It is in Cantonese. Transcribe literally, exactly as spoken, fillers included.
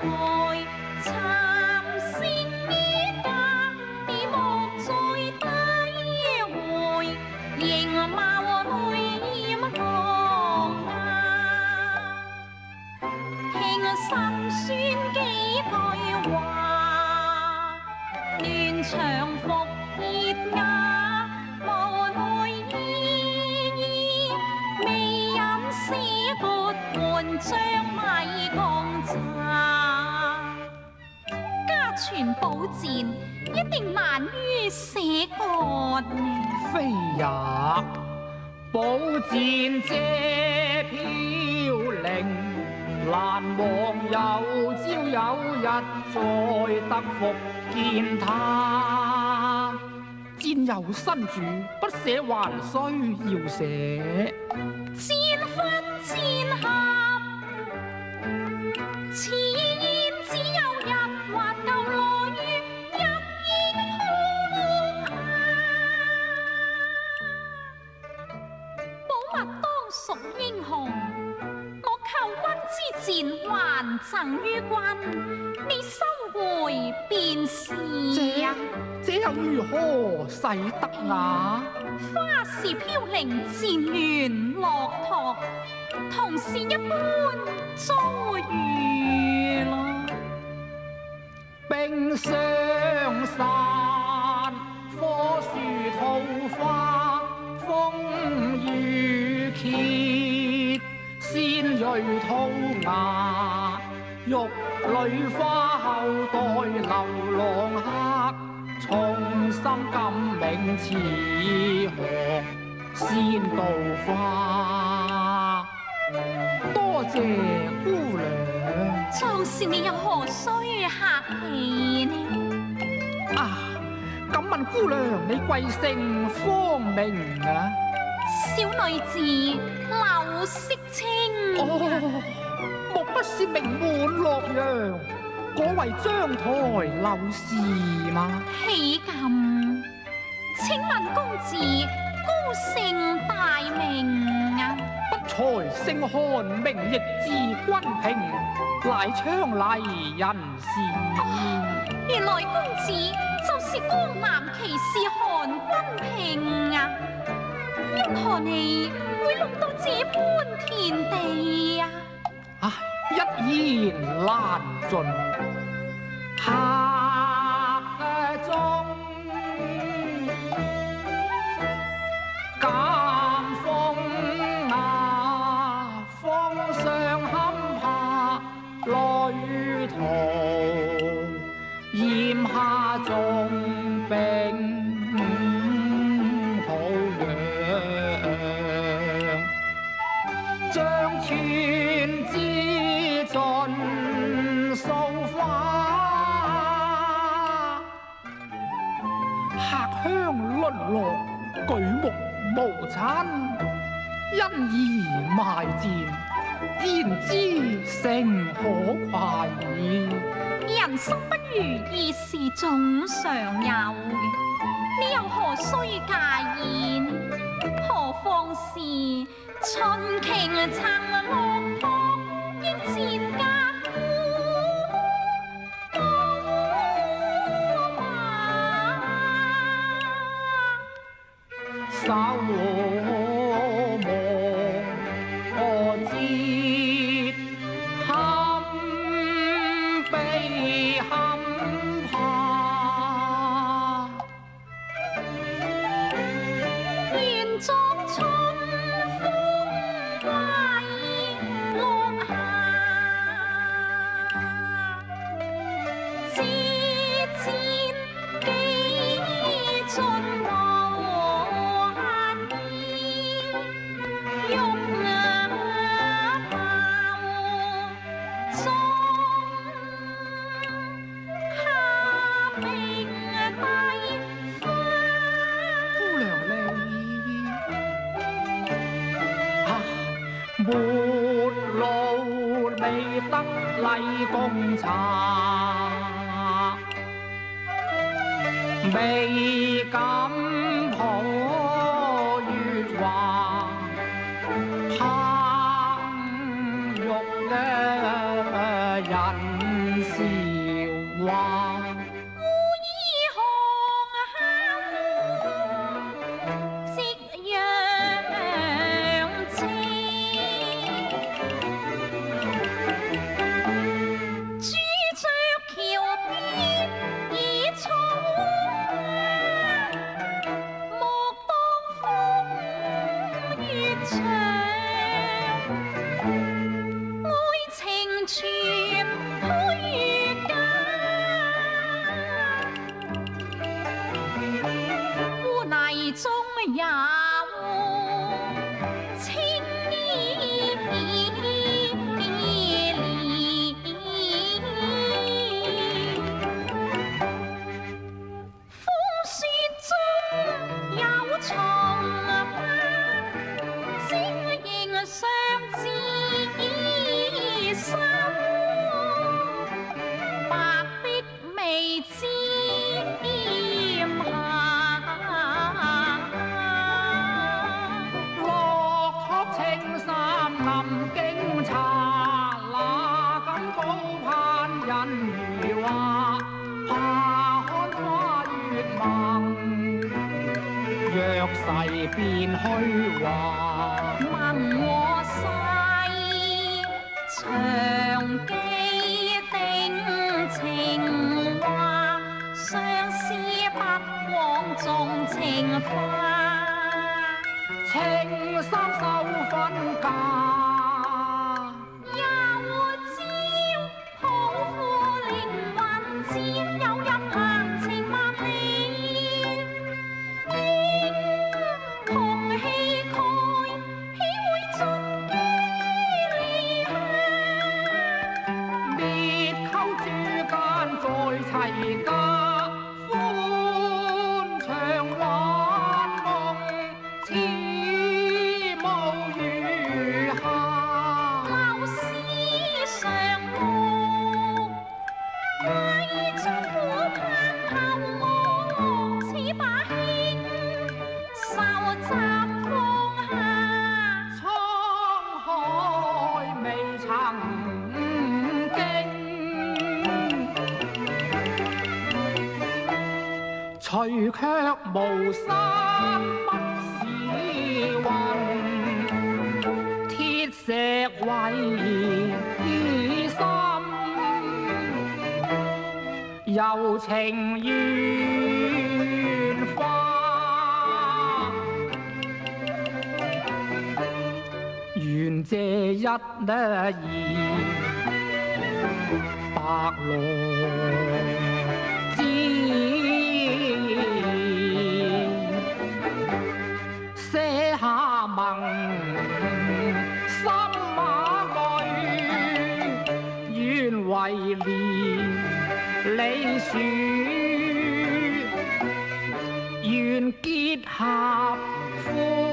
一定难于舍割呢。 非也，宝剑这飘零，难忘有朝有日再得复见他。戰有新主，不捨還須要捨。 戰分戰合，此言只有日或舊來入英雄寶物當屬英雄，我求君之戰還贈於君，你收回便是啊。 這又如何使得雅？ 花是飄零，漸亂落拓，同是一般遭遇咯。 冰霜散，火樹桃花，風雨歇，鮮蕊吐芽，玉女花後代流浪客。重心金明似河仙道花，多謝姑娘。 就是你又何須客氣呢？ 啊，敢問姑娘你貴姓芳名啊？ 小女子柳色清。 哦，莫不是名滿洛陽？嗰位章台柳氏嗎？ 豈敢！請問公子高姓大名啊？ 不才姓韓，名亦字君平，乃昌黎人士。 哦，原來公子就是江南奇士韓君平啊！因何你會落到這般田地啊？ 唉，一言難盡。客中鑑風啊，風上堪怕旅途，炎下重冰抱陽，將川之盡數花。淪落舉目無親，因而賣賤，焉知誠可貴？ 人生不如意事總常有嘅，你又何須介意呢？何況是春頃曾落魄，應賤家。 守望我節堪悲堪怕， 願作春風歸落下，自薦幾盡沒路未得禮共茶，未敢抱月華，烹肉嘅人有情意里，风雪中有重攀，晶莹相知心，白璧未知下。 落拓青衫暗經茶，那敢高攀人如畫，怕看花月夢，若誓變虛話。 盟和誓，長記定情話，相思不枉縱情花。 青衫收分假， 又照抱負靈魂，只有入行情萬里。英雄氣概，豈會盡機離下？ 滅溝諸間再齊家，歡暢玩夢，似無餘下。 舊事常夢，為將苦盼頭我似把輕愁集放下。 滄海未曾經，除卻無山不是雲，鐵石為心，柔情緣化，願這一呢意，白龍之寫下盟，心馬裏願為連理樹，願結合歡。